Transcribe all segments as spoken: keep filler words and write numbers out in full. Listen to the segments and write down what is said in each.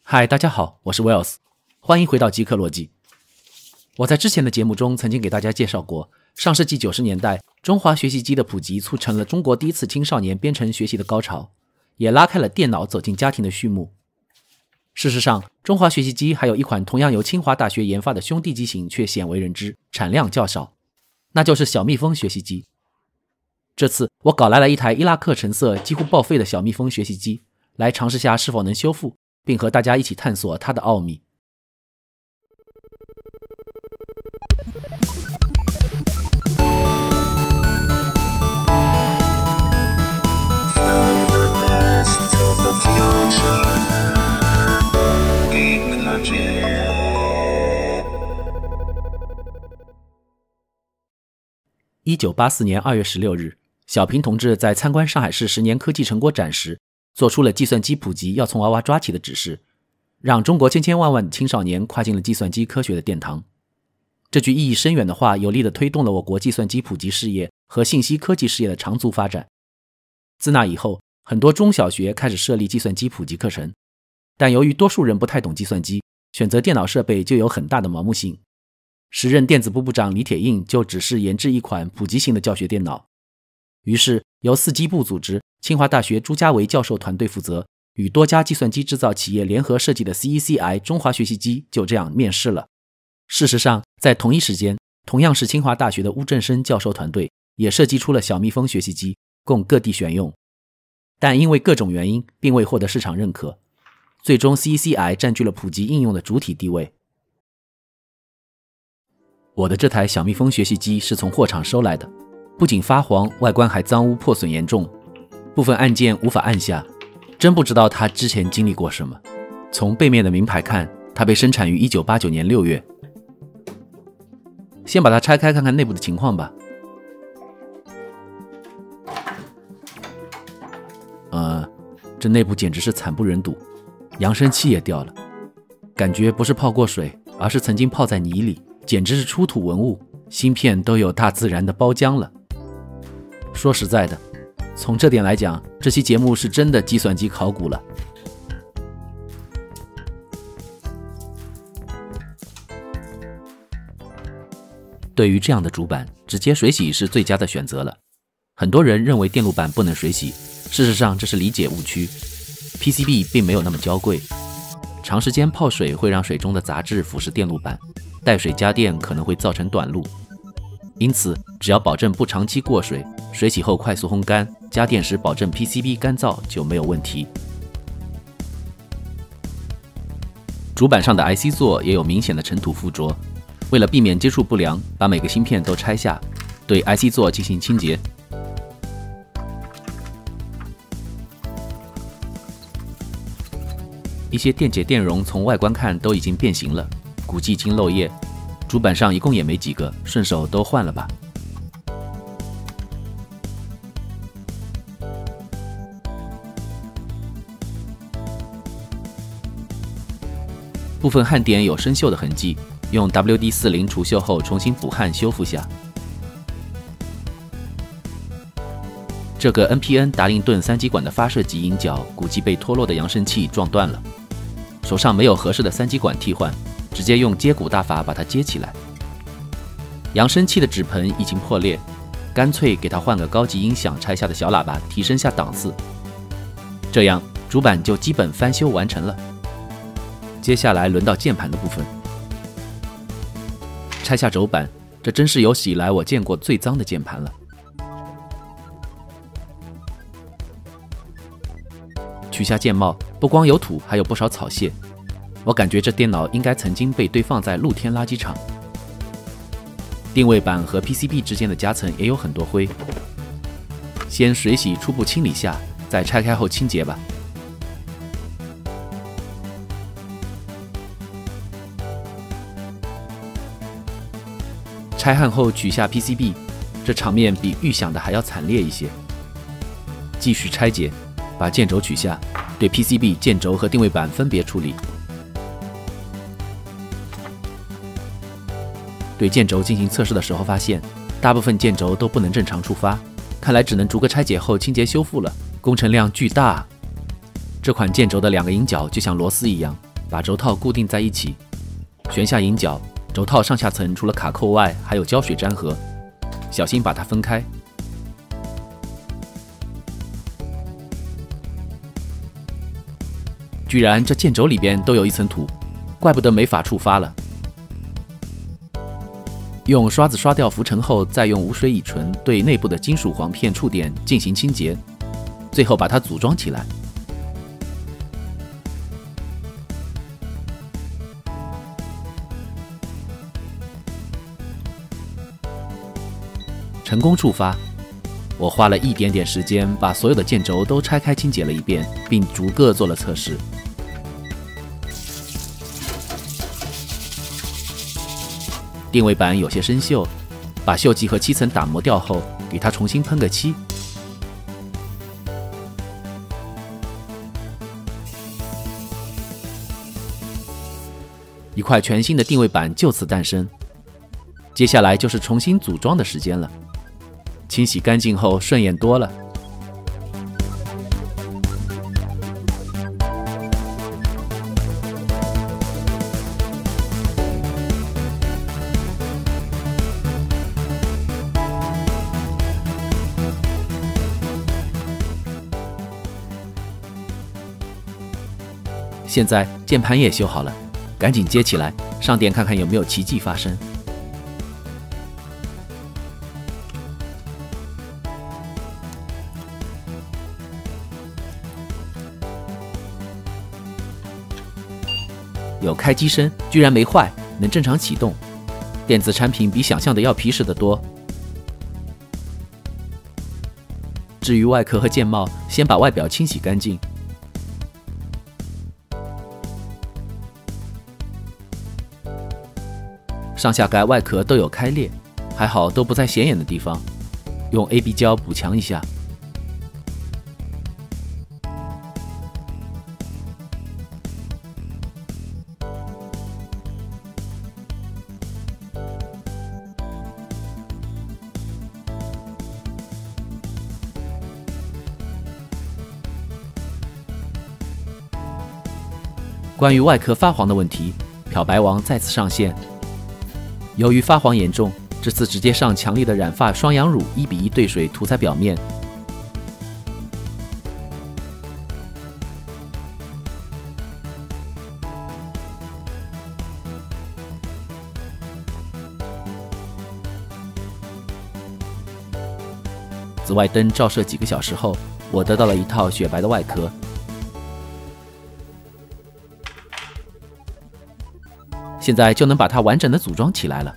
嗨，大家好，我是 Wells， 欢迎回到极客逻辑。我在之前的节目中曾经给大家介绍过，上世纪九十年代，中华学习机的普及促成了中国第一次青少年编程学习的高潮，也拉开了电脑走进家庭的序幕。事实上，中华学习机还有一款同样由清华大学研发的兄弟机型却鲜为人知，产量较少，那就是小蜜蜂学习机。这次我搞来了一台伊拉克成色几乎报废的小蜜蜂学习机，来尝试下是否能修复，并和大家一起探索它的奥秘。一九八四年二月十六日，小平同志在参观上海市十年科技成果展时，做出了计算机普及要从娃娃抓起的指示，让中国千千万万的青少年跨进了计算机科学的殿堂。这句意义深远的话，有力地推动了我国计算机普及事业和信息科技事业的长足发展。自那以后，很多中小学开始设立计算机普及课程，但由于多数人不太懂计算机，选择电脑设备就有很大的盲目性。时任电子部部长李铁映就只是研制一款普及型的教学电脑，于是由四机部组织，清华大学朱家维教授团队负责，与多家计算机制造企业联合设计的 C E C-I 中华学习机就这样面世了。事实上，在同一时间，同样是清华大学的邬正声教授团队也设计出了小蜜蜂学习机，供各地选用，但因为各种原因并未获得市场认可，最终 C E C-I 占据了普及应用的主体地位。我的这台小蜜蜂学习机是从货场收来的，不仅发黄，外观还脏污破损严重，部分按键无法按下，真不知道它之前经历过什么。从背面的名牌看，它被生产于一九八九年六月。先把它拆开看看内部的情况吧。呃，这内部简直是惨不忍睹，扬声器也掉了，感觉不是泡过水，而是曾经泡在泥里，简直是出土文物，芯片都有大自然的包浆了。说实在的，从这点来讲，这期节目是真的计算机考古了。对于这样的主板，直接水洗是最佳的选择了。很多人认为电路板不能水洗，事实上这是理解误区。P C B 并没有那么娇贵，长时间泡水会让水中的杂质腐蚀电路板，带水加电可能会造成短路。因此，只要保证不长期过水，水洗后快速烘干，加电时保证 P C B 干燥就没有问题。主板上的 I C 座也有明显的尘土附着，为了避免接触不良，把每个芯片都拆下，对 I C 座进行清洁。一些电解电容从外观看都已经变形了，估计已经漏液。主板上一共也没几个，顺手都换了吧。部分焊点有生锈的痕迹，用 W D 四十 除锈后重新补焊修复下。这个 N P N 达令顿三极管的发射极引脚估计被脱落的扬声器撞断了，手上没有合适的三极管替换，直接用接骨大法把它接起来。扬声器的纸盆已经破裂，干脆给它换个高级音响拆下的小喇叭，提升下档次。这样主板就基本翻修完成了。接下来轮到键盘的部分，拆下轴板，这真是有史以来我见过最脏的键盘了。取下键帽，不光有土，还有不少草屑，我感觉这电脑应该曾经被堆放在露天垃圾场。定位板和 P C B 之间的夹层也有很多灰，先水洗初步清理下，再拆开后清洁吧。拆焊后取下 P C B， 这场面比预想的还要惨烈一些。继续拆解，把键轴取下，对 P C B、键轴和定位板分别处理。对键轴进行测试的时候发现，大部分键轴都不能正常触发，看来只能逐个拆解后清洁修复了，工程量巨大。这款键轴的两个引脚就像螺丝一样， 把轴套固定在一起，旋下引脚，轴套上下层除了卡扣外，还有胶水粘合，小心把它分开。居然这键轴里边都有一层土，怪不得没法触发了。用刷子刷掉浮尘后，再用无水乙醇对内部的金属簧片触点进行清洁，最后把它组装起来。成功触发，我花了一点点时间把所有的键轴都拆开清洁了一遍，并逐个做了测试。定位板有些生锈，把锈迹和漆层打磨掉后，给它重新喷个漆。一块全新的定位板就此诞生。接下来就是重新组装的时间了。清洗干净后顺眼多了。现在键盘也修好了，赶紧接起来，上电看看有没有奇迹发生。有开机声，居然没坏，能正常启动。电子产品比想象的要皮实得多。至于外壳和键帽，先把外表清洗干净。上下盖外壳都有开裂，还好都不在显眼的地方，用 A B 胶补强一下。关于外壳发黄的问题，漂白王再次上线。由于发黄严重，这次直接上强力的染发双氧乳一比一兑水涂在表面。紫外灯照射几个小时后，我得到了一套雪白的外壳。现在就能把它完整的组装起来了。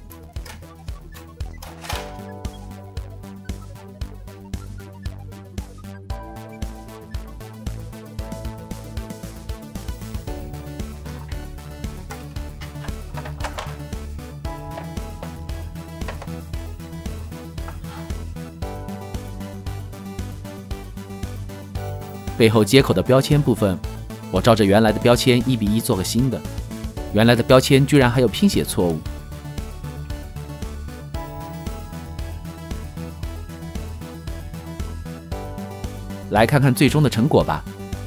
背后接口的标签部分，我照着原来的标签一比一做个新的。原来的标签居然还有拼写错误。来看看最终的成果吧。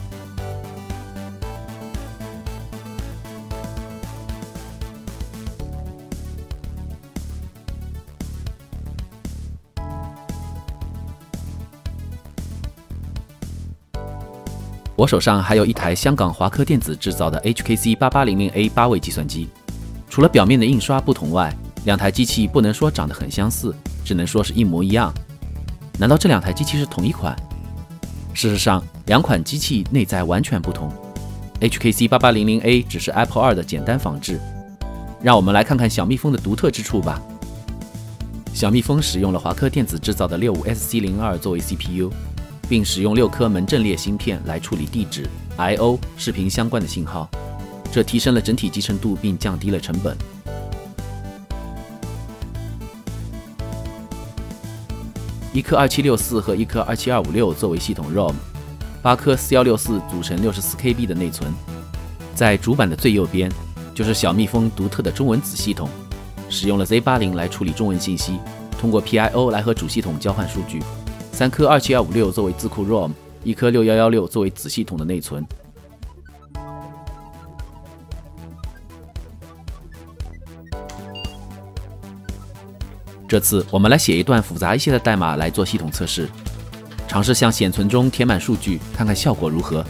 我手上还有一台香港华科电子制造的 H K C 八八零零 A 八位计算机，除了表面的印刷不同外，两台机器不能说长得很相似，只能说是一模一样。难道这两台机器是同一款？事实上，两款机器内在完全不同。H K C 八八零零 A 只是 Apple 二的简单仿制。让我们来看看小蜜蜂的独特之处吧。小蜜蜂使用了华科电子制造的 六五 S C 零二 作为 C P U。并使用六颗门阵列芯片来处理地址、I O、视频相关的信号，这提升了整体集成度并降低了成本。一颗二七六四和一颗二七二五六作为系统 ROM， 八颗四一六四组成 六十四 K B 的内存。在主板的最右边，就是小蜜蜂独特的中文子系统，使用了 Z 八十 来处理中文信息，通过 P I O 来和主系统交换数据。三颗二七二五六作为字库 ROM， 一颗六一一六作为子系统的内存。 这次我们来写一段复杂一些的代码来做系统测试，尝试向显存中填满数据，看看效果如何。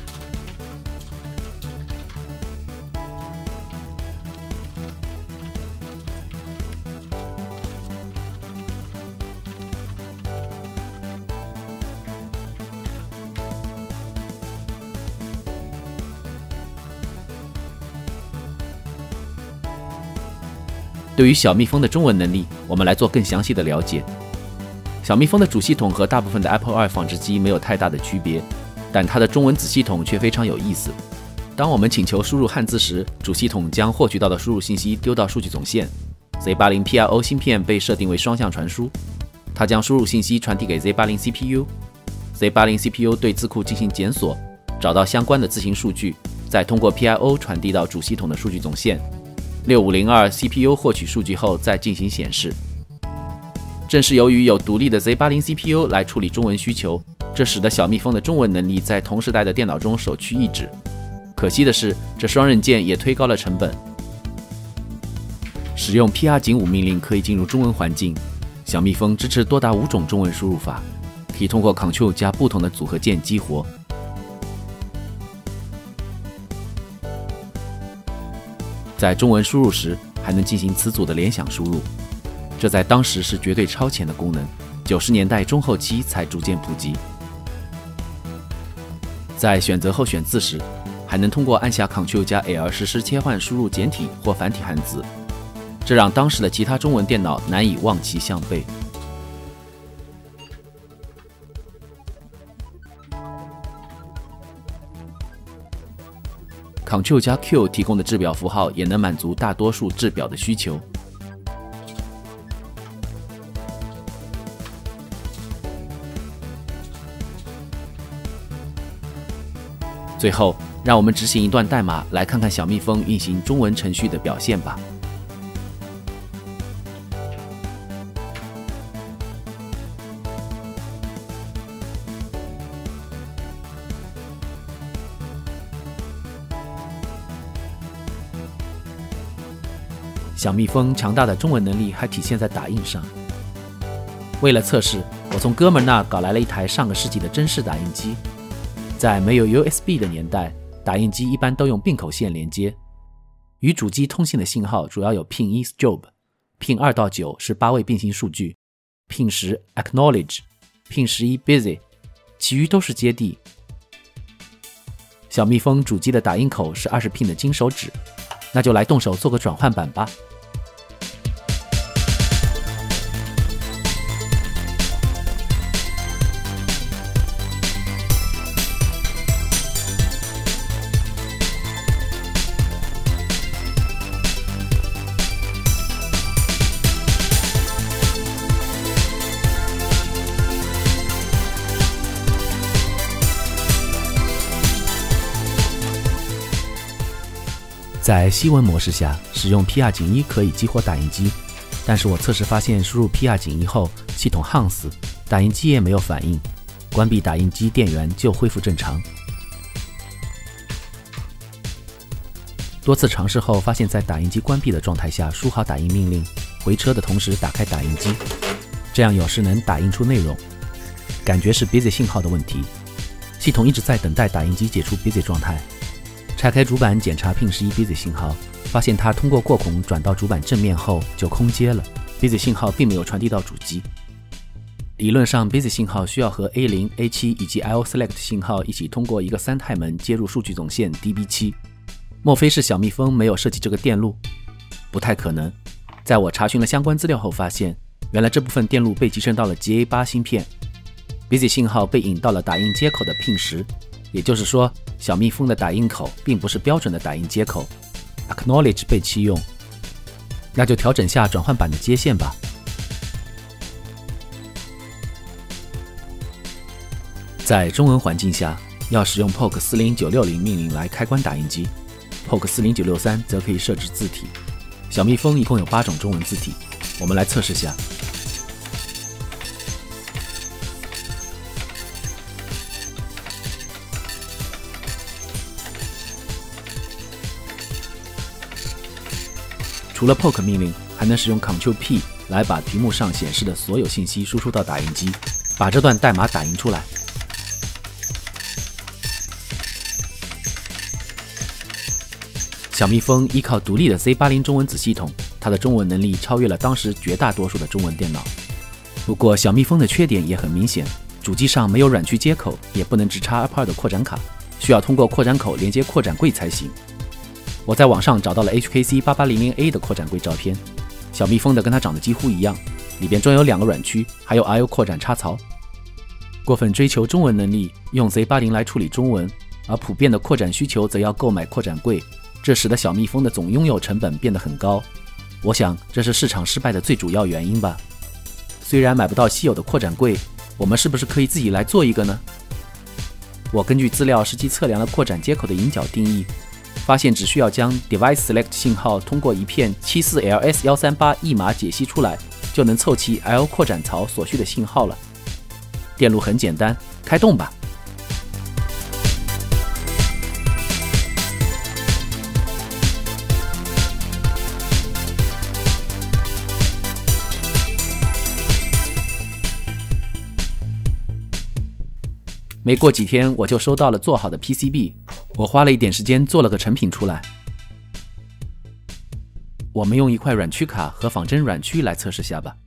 对于小蜜蜂的中文能力，我们来做更详细的了解。小蜜蜂的主系统和大部分的 Apple 二仿制机没有太大的区别，但它的中文子系统却非常有意思。当我们请求输入汉字时，主系统将获取到的输入信息丢到数据总线。Z 八十 P R O 芯片被设定为双向传输，它将输入信息传递给 Z 八十 C P U。Z 八十 C P U 对字库进行检索，找到相关的字形数据，再通过 P I O 传递到主系统的数据总线。六五零二 C P U 获取数据后再进行显示。正是由于有独立的 Z 八十 C P U 来处理中文需求，这使得小蜜蜂的中文能力在同时代的电脑中首屈一指。可惜的是，这双刃剑也推高了成本。使用 P R 井五 命令可以进入中文环境。小蜜蜂支持多达五种中文输入法，可以通过 Ctrl 加不同的组合键激活。在中文输入时，还能进行词组的联想输入，这在当时是绝对超前的功能，九十年代中后期才逐渐普及。在选择候选字时，还能通过按下 Ctrl 加 L 实时切换输入简体或繁体汉字，这让当时的其他中文电脑难以望其项背。Ctrl 加 Q 提供的制表符号也能满足大多数制表的需求。最后，让我们执行一段代码，来看看小蜜蜂运行中文程序的表现吧。小蜜蜂强大的中文能力还体现在打印上。为了测试，我从哥们儿那搞来了一台上个世纪的真式打印机。在没有 U S B 的年代，打印机一般都用并口线连接。与主机通信的信号主要有 Pin 一 Strobe、Pin 二到九是八位并行数据、Pin 十 Acknowledge、Pin 十一 Busy， 其余都是接地。小蜜蜂主机的打印口是二十 Pin 的金手指，那就来动手做个转换板吧。在西文模式下，使用 P R 井一可以激活打印机，但是我测试发现，输入 P R 井一后，系统夯死，打印机也没有反应，关闭打印机电源就恢复正常。多次尝试后，发现在打印机关闭的状态下，输好打印命令，回车的同时打开打印机，这样有时能打印出内容，感觉是 busy 信号的问题。系统一直在等待打印机解除 busy 状态。拆开主板检查 Pin 十一 busy 信号，发现它通过过孔转到主板正面后就空接了， busy 信号并没有传递到主机。理论上 busy 信号需要和 A 零、A 七 以及 I O select 信号一起通过一个三态门接入数据总线 D B 七。莫非是小蜜蜂没有设计这个电路？不太可能。在我查询了相关资料后发现，原来这部分电路被集成到了 G A 八 芯片， busy 信号被引到了打印接口的 Pin 十，也就是说，小蜜蜂的打印口并不是标准的打印接口 ，Acknowledge 被弃用，那就调整下转换板的接线吧。在中文环境下，要使用 P O K 四零九六零 命令来开关打印机 ，P O K 四零九六三 则可以设置字体。小蜜蜂一共有八种中文字体，我们来测试下。除了 P O K 命令， 还能使用 Ctrl P 来把屏幕上显示的所有信息输出到打印机，把这段代码打印出来。小蜜蜂依靠独立的 Z 八十 中文子系统，它的中文能力超越了当时绝大多数的中文电脑。不过，小蜜蜂的缺点也很明显，主机上没有软驱接口，也不能直插 F 二 的扩展卡，需要通过扩展口连接扩展柜才行。我在网上找到了 H K C 八八零零 A 的扩展柜照片，小蜜蜂的跟它长得几乎一样，里边装有两个软驱，还有 I O 扩展插槽。过分追求中文能力，用 Z 八十 来处理中文，而普遍的扩展需求则要购买扩展柜，这使得小蜜蜂的总拥有成本变得很高。我想这是市场失败的最主要原因吧。虽然买不到稀有的扩展柜，我们是不是可以自己来做一个呢？我根据资料实际测量了扩展接口的引角定义，发现只需要将 device select 信号通过一片 七四 L S 一三八 译码解析出来，就能凑齐 I O 扩展槽所需的信号了。电路很简单，开动吧。没过几天，我就收到了做好的 P C B， 我花了一点时间做了个成品出来。我们用一块软驱卡和仿真软驱来测试下吧。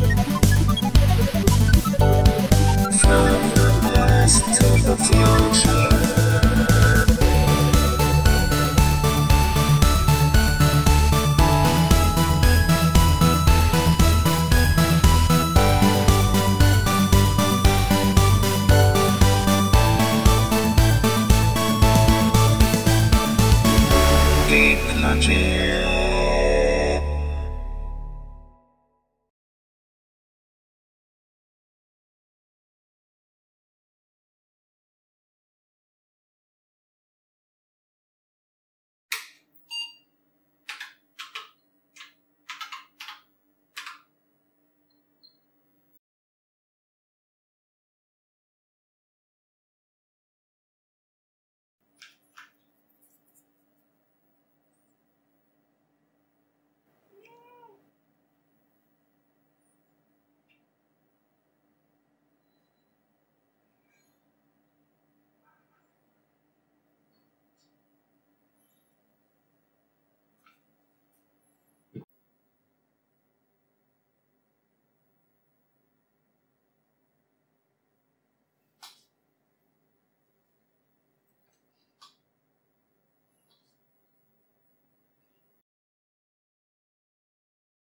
From the past to the future.